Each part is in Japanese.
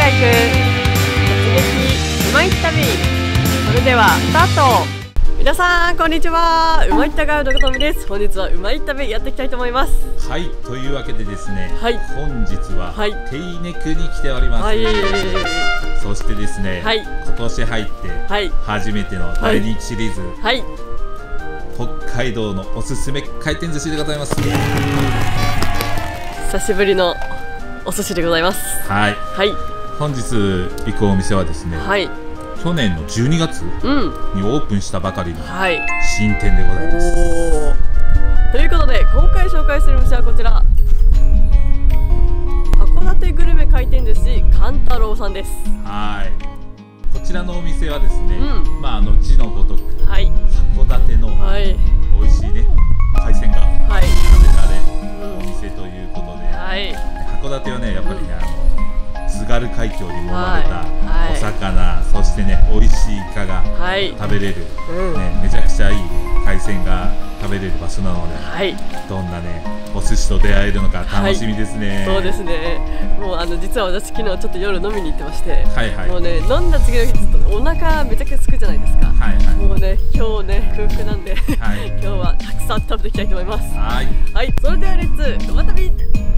が行く突撃うまい旅。それではスタート。皆さんこんにちは、うまいったガイドのとみです。本日はうまい旅やっていきたいと思います。 はい、というわけでですね、 はい、 本日は、 はい、 テイネクに来ております。 はい、 そしてですね、 はい、 今年入って、はい、初めての大人気シリーズ、はい、北海道のおすすめ回転寿司でございます。 久しぶりのお寿司でございます。はい、はい、本日行くお店はですね、はい、去年の12月にオープンしたばかりの新店でございます。 ということで今回紹介するお店はこちら、函館グルメ回転寿司勘太郎さんです。 はい、こちらのお店はですね、字のごとく、はい、函館の美味しいね海鮮が食べられるお店ということで、はい、函館はねやっぱりね津軽海峡に揉まれたお魚、そしてね美味しいイカが食べれる、ね、めちゃくちゃいい海鮮が食べれる場所なので、どんなねお寿司と出会えるのか楽しみですね。 そうですね。もう実は私昨日ちょっと夜飲みに行ってまして、もうね飲んだ次の日ずっとお腹めちゃくちゃすくじゃないですか。もうね今日ね空腹なんで今日はたくさん食べていきたいと思います。はい、それではレッツうま旅。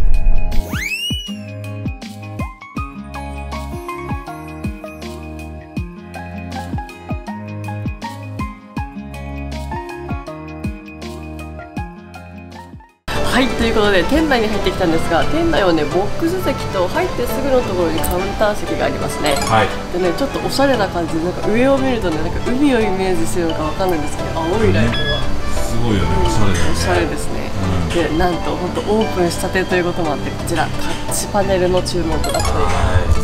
はい、ということで店内に入ってきたんですが、店内はねボックス席と入ってすぐのところにカウンター席がありますね。でねちょっとおしゃれな感じで、なんか上を見るとねなんか海をイメージしてるのかわかんないんですけど、青いライトがすごいよね、おしゃれだよね。 おしゃれですね。でなんと本当オープンしたてということもあって、こちらタッチパネルの注文となっております。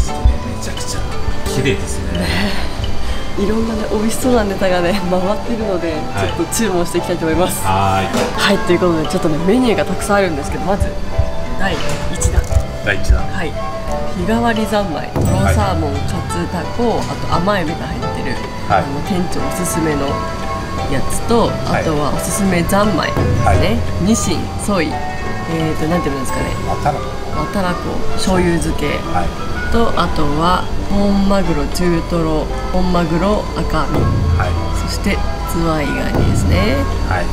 めちゃくちゃ綺麗ですね。 いろんなね美味しそうなネタがね回っているので、ちょっと注文していきたいと思います。はい、ということでちょっとねメニューがたくさんあるんですけど、まず第1弾。はい、日替わり三昧、トロサーモン、カツタコ、あと甘エビが入ってる、店長おすすめのやつと、あとはおすすめ三昧ですね。ニシン、ソイ、なんていうんですかね、わたらこ、醤油漬け。とあとは本マグロ中トロ、本マグロ赤身、そしてズワイガニですね。はい、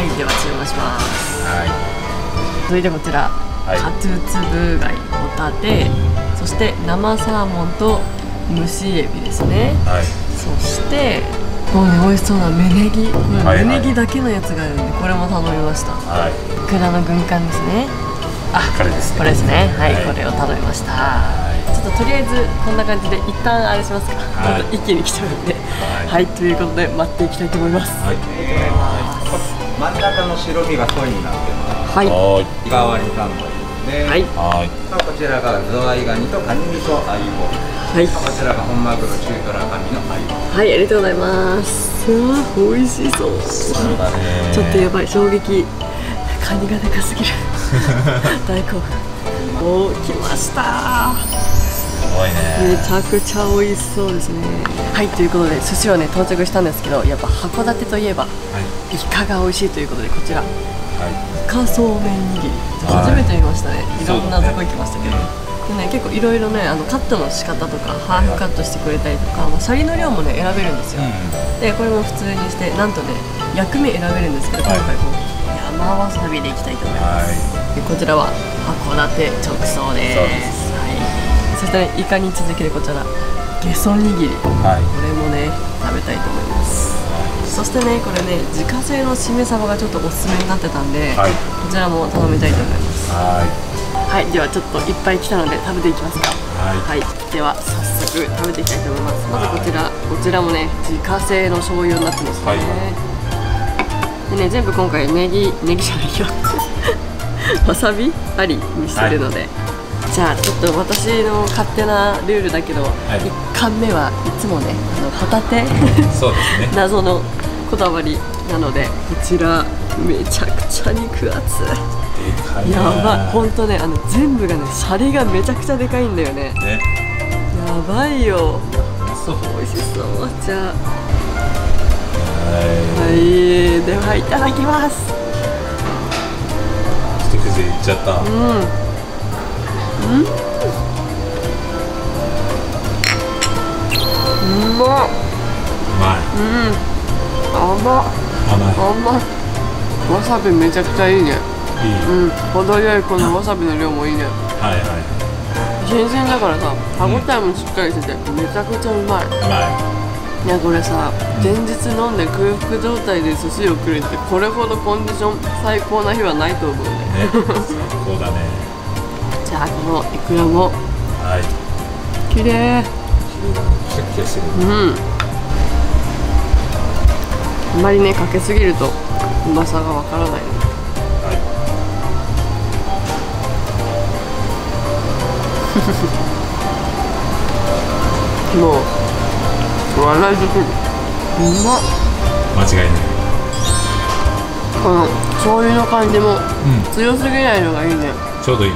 では注文します。続いてこちら、カツツブ貝、ホタテ、そして生サーモンと蒸しエビですね。そしてもうね美味しそうな芽ネギ、これ芽ネギだけのやつがあるんで、これも頼みました。イクラの軍艦ですね。これですね。これですね。はい、これを頼みました。ちょっととりあえずこんな感じで一旦あれしますか。一気に来ちゃうんで、ということで待っていきたいと思います。ありがとうございます。 真ん中の白身がソイになってます。日替わり三昧ですね。こちらがズワイガニとカニ味噌アイボ。こちらが本マグロ中トロ赤身のアイボ。 ありがとうございます。美味しそう。ちょっとやばい、衝撃。カニがでかすぎる。大興奮。おー、来ました。めちゃくちゃ美味しそうですね。はい、ということで寿司はね到着したんですけど、やっぱ函館といえば、イカが美味しいということで、こちら、イカそうめん握り、初めて見ましたね。いろんなとこ行きましたけど、でね結構いろいろねカットの仕方とかハーフカットしてくれたりとか、シャリの量もね選べるんですよ。でこれも普通にしてなんとね薬味選べるんですけど、今回こう山わさびでいきたいと思います。でこちらは函館直送です。そしてねイカに続けてこちらゲソ握り、これもね食べたいと思います。そしてねこれね自家製のしめ鯖がちょっとおすすめになってたんで、こちらも頼みたいと思います。ではちょっといっぱい来たので食べていきますか。では早速食べていきたいと思います。まずこちらもね自家製の醤油になってますね。でね全部今回ネギじゃないよわさびありにしてるので、じゃあちょっと私の勝手なルールだけど、1貫目はいつもねホタテ謎のこだわりなので、こちらめちゃくちゃ肉厚、やばい、ほんとね全部がねシャリがめちゃくちゃでかいんだよね。やばいよ、美味しそう。じゃあではいただきます。 一口でいっちゃった。 まっ。 甘い。 甘い。わさびめちゃくちゃいいね。程よいこのわさびの量もいいね。新鮮だからさ、歯ごたえもしっかりしててめちゃくちゃうまい。いやこれさ、前日飲んで空腹状態で寿司を食るってこれほどコンディション最高な日はないと思うね。 そうだね。 じゃあこのイクラも綺麗。 シャキシャキしてる。 あまりねかけすぎるとうまさがわからないの。もう笑い尽くる。うまっ。 間違いない。 この醤油の感じも強すぎないのがいいね。 ちょうどいい。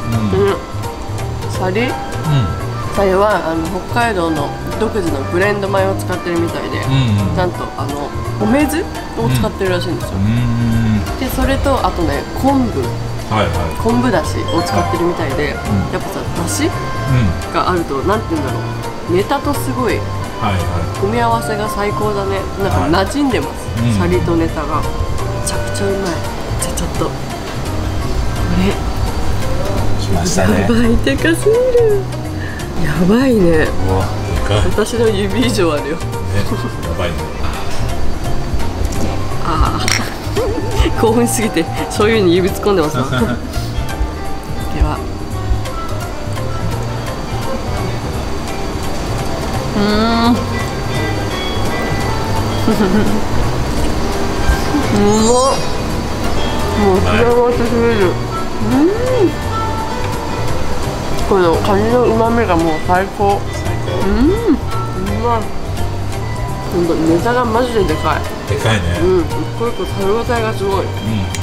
シャリは北海道の独自のブレンド米を使ってるみたいで、ちゃんと米酢を使ってるらしいんですよ。でそれとあとね昆布だしを使ってるみたいで、やっぱさだしがあるとなんて言うんだろう、ネタとすごい組み合わせが最高だね。なんか馴染んでます、シャリとネタがめちゃくちゃうまい。じゃあちょっとこれ来ましたね。 やばい、でかすぎる。やばいね。私の指以上あるよ。やばいね。 ああ興奮しすぎて醤油に指突っ込んでますわ。ではうまっ。もう幸せすぎる。このカニの旨味がもう最高。うまい。ほんとネタがマジででかい。 でかいね。 一個一個食べ応えがすごい。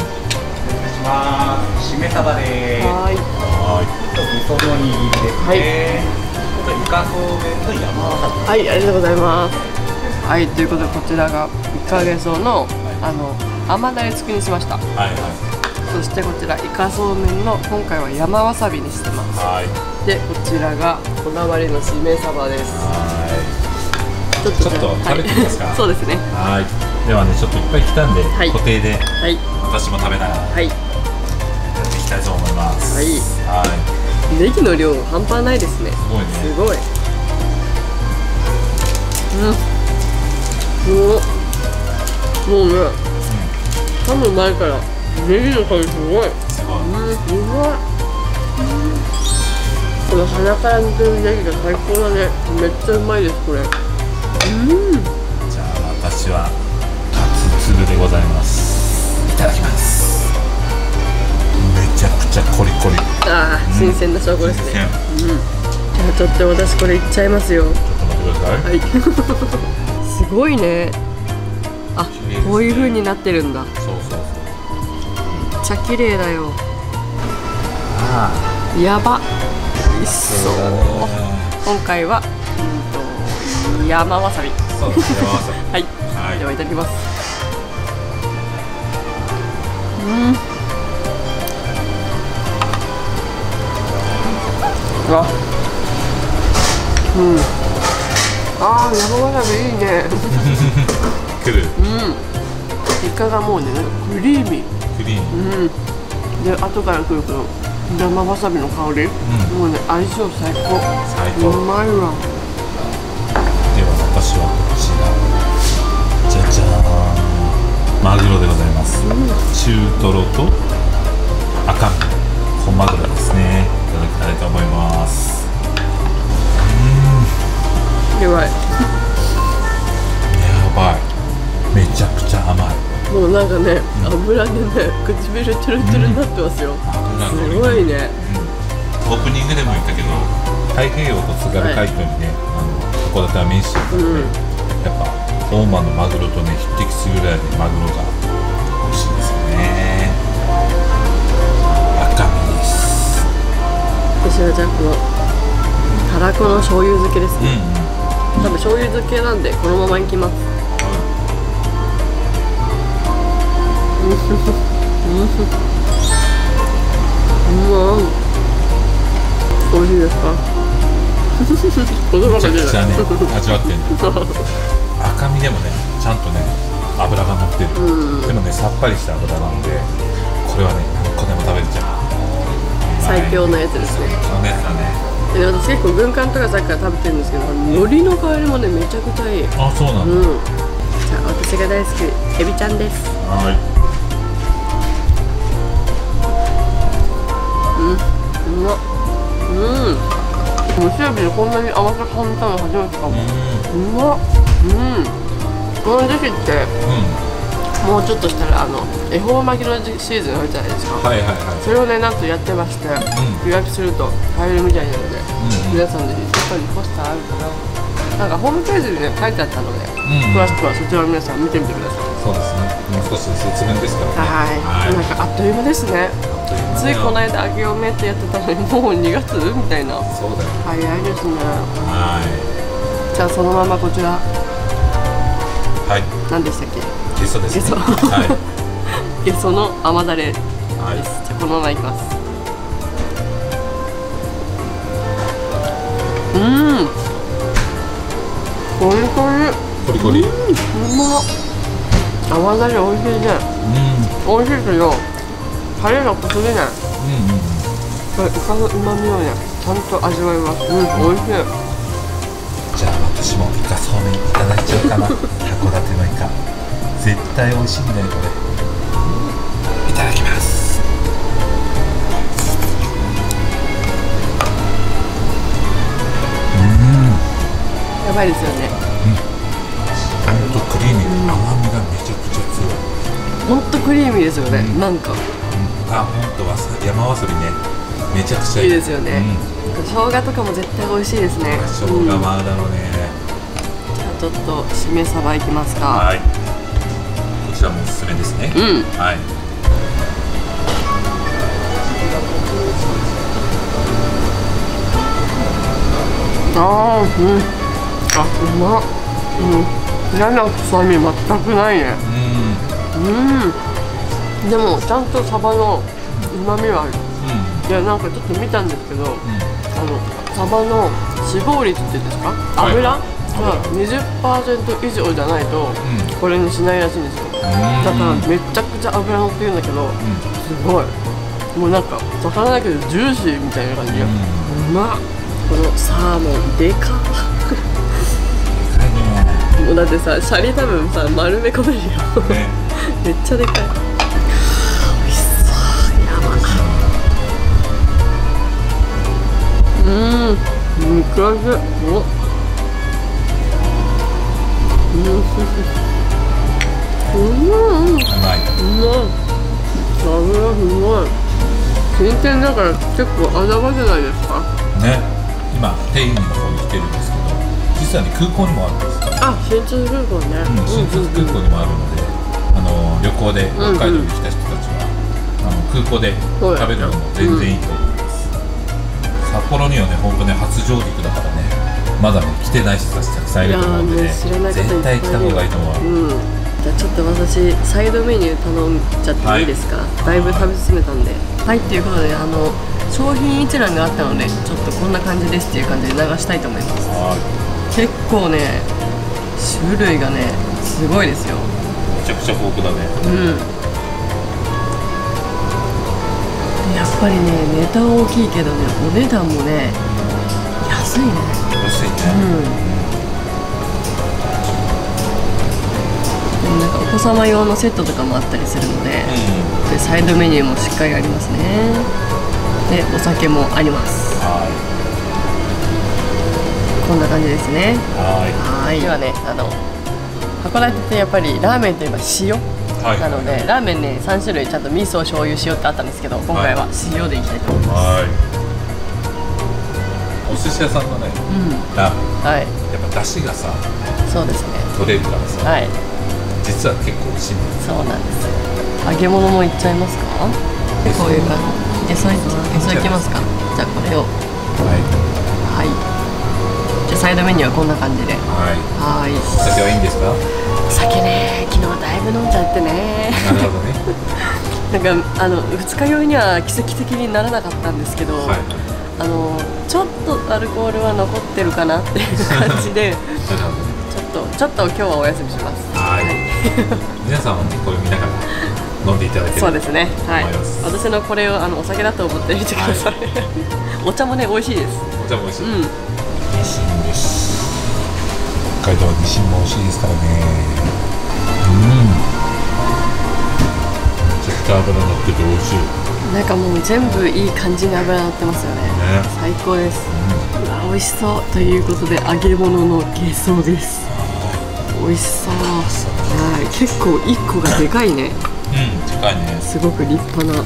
しめ鯖でーす。味噌の握りですね。イカそうめんの山わさび。 はい、ありがとうございます。はい、ということでこちらがイカゲソの甘だれ付きにしました。そしてこちらイカそうめんの今回は山わさびにしてます。でこちらがこだわりのしめ鯖です。 ちょっと食べてみますか。 そうですね。 ではね、ちょっといっぱい来たんで固定で私も食べながらやっていきたいと思います。 ネギの量半端ないですね。すごいね。すごい。もうね、噛む前からネギの香りすごい。うまい。この鼻から抜けるネギが最高だね。めっちゃうまいですこれ。 じゃあ私は初粒でございます。いただきます。めちゃくちゃコリコリ。 新鮮な証拠ですね。じゃあちょっと私これいっちゃいますよ。ちょっと待ってください。すごいね。こういう風になってるんだ。めっちゃ綺麗だよ。やば。美味しそう。今回は山わさび。はい。ではいただきます。山わさびいいね。 くる。 イカがもうね、クリーミー。で、後からくるこの生わさびの香り。もうね、相性最高。うまいわ。 では私はこちら。じゃじゃーん。マグロでございます。中トロと赤身、本マグロですね。いただきたいと思います。 やばい。 やばい。めちゃくちゃ甘い。 もうなんかね、油でね、唇トゥルトゥルになってますよ。すごいね。 オープニングでも言ったけど、太平洋と津軽海峡にね、函館は面してるので、やっぱ大間のマグロとね匹敵するぐらいでマグロが美味しいですよね。赤身です。 私はじゃあこのたらこの醤油漬けですね。多分醤油漬けなんでこのままいきます。美味しいですか？ めちゃくちゃね味わってんの。赤身でもねちゃんとね脂が乗ってる、でもねさっぱりした脂なんで、これはね何個でも食べれちゃう最強のやつですね。 最強のやつだね。 で私結構軍艦とかさっきから食べてるんですけど、海苔の香りもねめちゃくちゃいい。 あ、そうなんだ。 じゃあ私が大好きエビちゃんです。 はい。 うまっ。蒸しエビでこんなに甘さ感じたの初めてかも。うまっ。この時期って、もうちょっとしたら恵方巻きのシーズンあるじゃないですか。それをねなんとやってまして、予約すると買えるみたいなので、皆さんぜひ外にポスターあるかな。なんかホームページにね書いてあったので、詳しくはそちらを皆さん見てみてください。 そうですね。もう少し説明ですからね。 はい。なんかあっという間ですね。ついこの間あげおめってやってたのにもう2月みたいな。 そうだよ。 早いですね。 はい。 じゃあそのままこちら。 はい。 何でしたっけ？ ゲソですね。 ゲソ。はい。ゲソの甘だれです。はい。じゃあこのままいきます。コリコリ。 コリコリ。 うまっ。甘だれ美味しいね。美味しいけどタレが濃すぎない。これイカの旨味をねちゃんと味わいます。美味しい。 じゃあ私もイカそうめんいただいちゃおうかな。函館のイカ絶対美味しいんだよこれ。いただきます。 やばいですよね。 ほんとクリーミー、甘みがめちゃくちゃ強い。 ほんとクリーミーですよね。なんかあ、ほんと山わさびねめちゃくちゃいい。 いいですよね。生姜とかも絶対美味しいですね。 生姜も合うだろうね。 じゃあちょっとしめ鯖いきますか。 はい。こちらもおすすめですね。はい。 あ、うまっ。嫌な臭み全くないね。でもちゃんとサバの旨味はある。いやなんかちょっと見たんですけど、サバの脂肪率っていうんですか、油が 20% 以上じゃないとこれにしないらしいんですよ。だからめちゃくちゃ脂乗ってるんだけど、すごいもうなんか魚だけどジューシーみたいな感じで、うまっ。このサーモンでかっ。もうだってさ、シャリ多分さ丸め込めるよ。めっちゃでかい。美味しそう。やば。肉厚。お。うまい。油すごい。新鮮だから結構穴場じゃないですか。 ね。今テインの方に来てるんですけど、実はね空港にもあるんです。 あ、新津空港ね。 新津空港にもあるので、旅行で北海道に来た人たちは空港で食べるのも全然いいと思います。札幌にはね本当ね初上陸だからね、まだね来てない人たちたくさんいると思うんでね、絶対来た方がいいと思う。じゃあちょっと私サイドメニュー頼んじゃっていいですか？だいぶ食べ進めたんで。はい、ということで商品一覧があったのでちょっとこんな感じですっていう感じで流したいと思います。結構ね種類がねすごいですよ。 めちゃくちゃ豊富だね。 やっぱりねネタ大きいけどねお値段もね安いね。 安いね。 でもなんかお子様用のセットとかもあったりするので、でサイドメニューもしっかりありますね。でお酒もあります。こんな感じですね。はい。ではね函館ってやっぱりラーメンといえば塩なので、ラーメンね3種類ちゃんと味噌、醤油、塩ってあったんですけど、今回は塩でいきたいと思います。 お寿司屋さんのねラーメン、やっぱ出汁がさ、 そうですね、 取れるからさ、実は結構美味しいんです。 そうなんですよ。揚げ物もいっちゃいますか？でこういう感じ。そういきますか？じゃあこれを。はい。じゃあサイドメニューはこんな感じで。はい。 お酒はいいんですか？ お酒ね、昨日だいぶ飲んじゃってね。 なるほどね。 なんか二日酔いには奇跡的にならなかったんですけど、 ちょっとアルコールは残ってるかなっていう感じでちょっと今日はお休みします。 はい皆さんもこれ見ながら飲んでいただければ。 そうですね、はい、私のこれをお酒だと思ってみてください、お茶もね、美味しいです。 お茶も美味しい、ニシンです。北海道はニシンも美味しいですからね。めちゃくちゃ脂乗ってて美味しい。 なんかもう全部いい感じに脂乗ってますよね。最高です。うわ、美味しそうということで、揚げ物のゲソです。美味しそう。はい、結構1個がでかいね。 でかいね。 すごく立派な。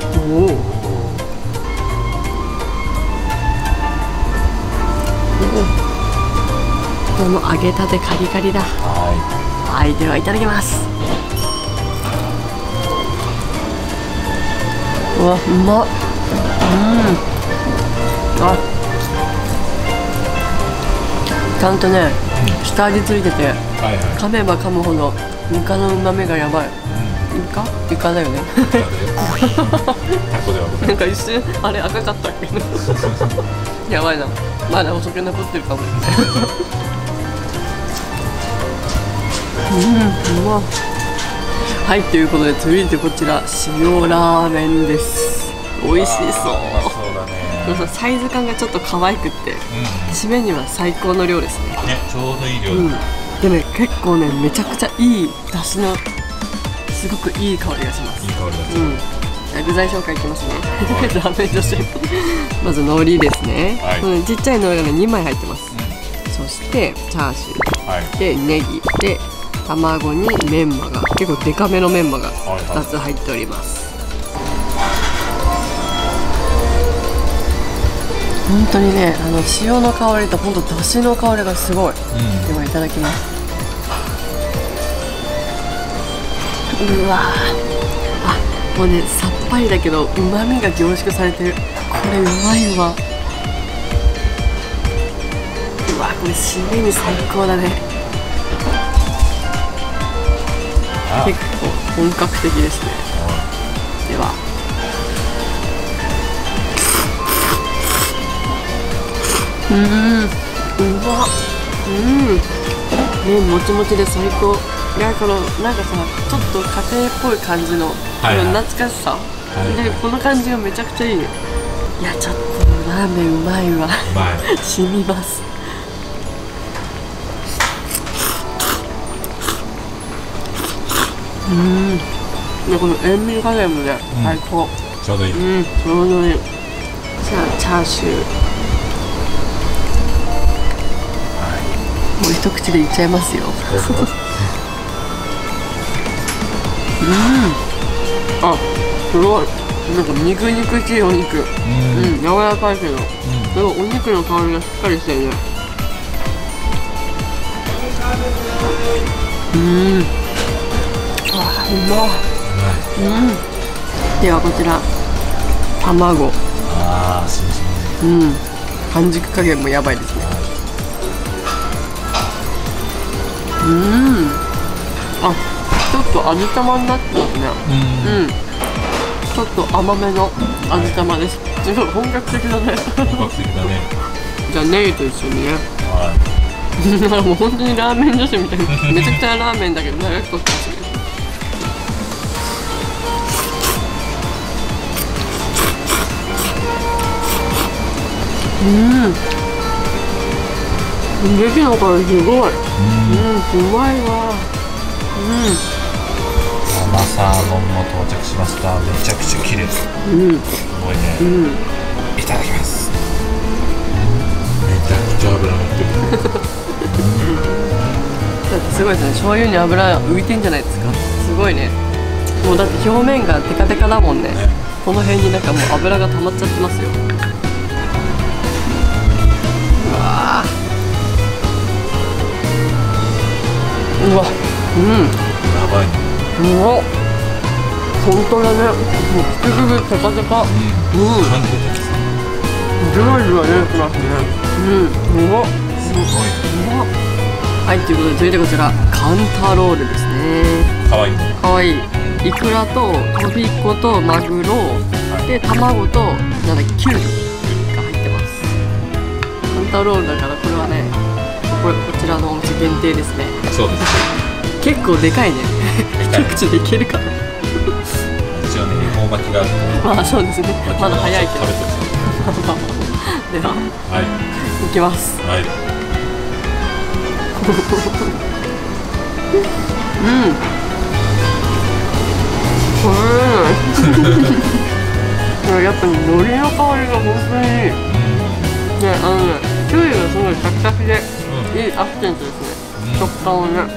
この揚げたてカリカリだ。はい、ではいただきます。うわ、うまっ。ちゃんとね、下味ついてて、噛めば噛むほどイカの旨味がやばい。イカだよね。なんか一瞬あれ赤かったっけどやばいな、まだお酒残ってるかも。うまっ。はい、ということで続いてこちら塩ラーメンです。美味しそう。サイズ感がちょっと可愛くって、締めには最高の量ですね。 ちょうどいい量だ。 でね、結構ね、めちゃくちゃいい出汁のすごくいい香りがします。いい香りがする。具材紹介いきますね。ラーメン女子。まず海苔ですね。ちっちゃい海苔がね2枚入ってます。そしてチャーシューでネギで卵にメンマが結構デカめのメンマが2つ入っております。本当にね、塩の香りと本当だしの香りがすごい。ではいただきます。うわー、もうね、さっぱりだけどうまみが凝縮されてる。これうまいわ。うわ、これ締めに最高だね。結構本格的ですね。ではうまっ。麺もちもちで最高。いや、このなんかさ、ちょっと家庭っぽい感じの、懐かしさ、でこの感じがめちゃくちゃいい。いや、ちょっとラーメンうまいわ。染みます。でこの塩味加減もね、最高。 ちょうどいい。 ちょうどいい。じゃあチャーシュー、もう一口でいっちゃいますよ。あ、すごい。なんか肉々しいお肉。柔らかいけど、すごいお肉の香りがしっかりしてるね。うまっ。ではこちら卵。半熟加減もやばいですね。あ、ちょっと味玉になってますね。ちょっと甘めの味玉です。すごい本格的だね。本格的だね。じゃあネギと一緒にね。もう本当にラーメン女子みたいな。めちゃくちゃラーメンだけど長くとってますね。ネギの香りすごい。うまいわ。 生サーモンも到着しました。めちゃくちゃ綺麗。すごいね。いただきます。めちゃくちゃ脂乗ってる。 だってすごいですね。醤油に油浮いてんじゃないですか。すごいね。もうだって表面がテカテカだもんね。この辺になんかもう油が溜まっちゃってますよ。うわ、やばいね。 うわ、本当だね。もうつくぐテカテカ。ジュワジュワ出てきますね。うわ、すごい。はい、ということで続いてこちらカンタロールですね。 かわいいね。 かわいい。イクラとトビコとマグロで卵となんだっけ、キュウリが入ってタロールだから、これはね、こちらのお店限定ですね。 そうです。 結構でかいね。一口でいけるかな。 一応ね、恵方巻きがあるから。まあそうですね。まだ早いけど。では、はい、いきます。はい。やっぱり海苔の香りが本当にいい。ね、キュウリがすごいシャキシャキで、いいアクセントですね。食感をね。うまっ。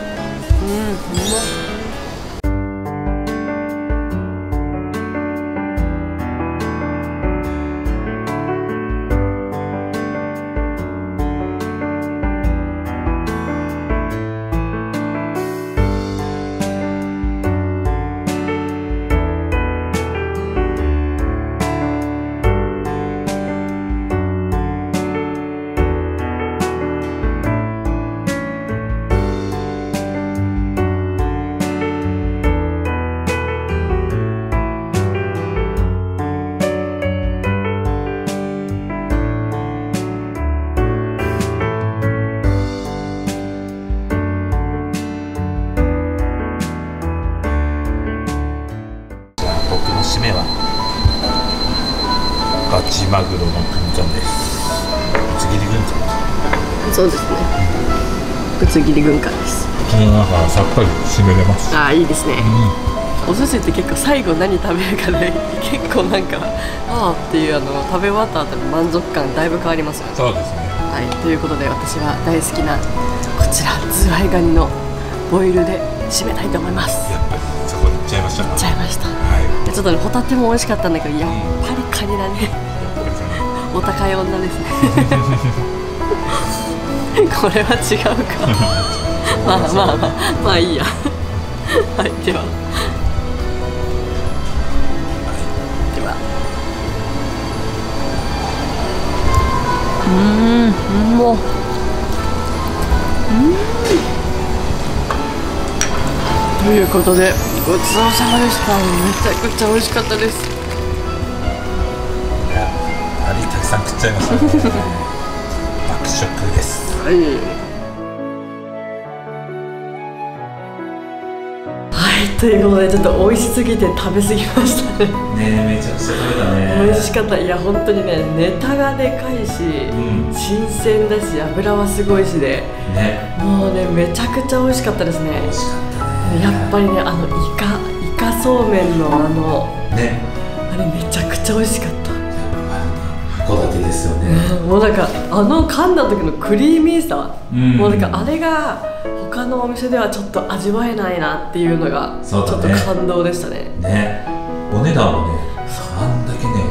締めはガチマグロの軍艦です。ぶつ切り軍艦。 そうですね。ぶつ切り軍艦です。 なんかさっぱり締めれます。 ああ、いいですね。お寿司って結構最後何食べるかで結構なんかああっていう食べ終わった後の満足感だいぶ変わりますよね。 そうですね。 はい、ということで私は大好きなこちらズワイガニのボイルで締めたいと思います。 やっぱりそこに行っちゃいましたか。 行っちゃいました。はい。ちょっとね、ホタテも美味しかったんだけど、やっぱりカニだね。お高い女ですね。これは違うか。まあまあまあまあいいや。はい、では。もう。ということでごちそうさまでした。めちゃくちゃ美味しかったです。 いや、たくさん食っちゃいましたね。爆食です。 はい。はい、ということでちょっと美味しすぎて食べ過ぎましたね。 ね、めちゃくちゃ食べたね。 美味しかった。いや本当にね、ネタがでかいし、新鮮だし、油はすごいしで、もうね、めちゃくちゃ美味しかったですね。美味しかったね。やっぱりね、イカそうめんのね、あれめちゃくちゃ美味しかった。 函館ですよね。 もうなんか噛んだ時のクリーミーさ、もうなんかあれが他のお店ではちょっと味わえないなっていうのがちょっと感動でしたね。 ね、お値段もね、あんだけね、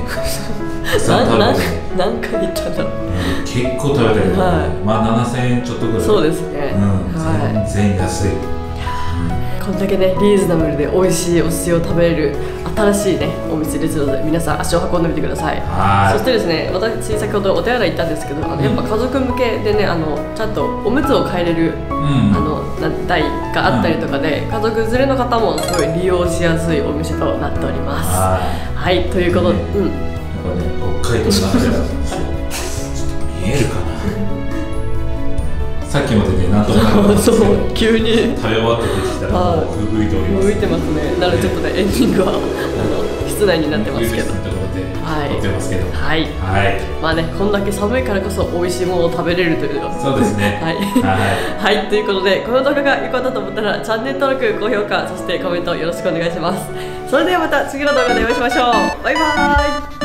何回行ったんだろう。 結構食べたけど、まあ7000円ちょっとぐらい。 そうですね。 全然安い。 こんだけね、リーズナブルで美味しいお寿司を食べれる新しいねお店ですので、皆さん足を運んでみてください。そしてですね、私先ほどお手洗い行ったんですけど、やっぱ家族向けでね、ちゃんとおむつを替えれる、台があったりとかで、家族連れの方もすごい利用しやすいお店となっております。はい、ということで、やっぱね、 北海道の中で見えるかな。さっきまでね、なんとなくそう急に食べ終わって出てきたらもう吹雪いております。 吹いてますね。なのでちょっとね、エンディングは室内になってますけど、 はい、 はい、まあね、こんだけ寒いからこそ美味しいものを食べれるというのは、 そうですね。 はいはい、ということで、この動画が良かったと思ったらチャンネル登録、高評価、そしてコメントよろしくお願いします。それではまた次の動画でお会いしましょう。バイバーイ。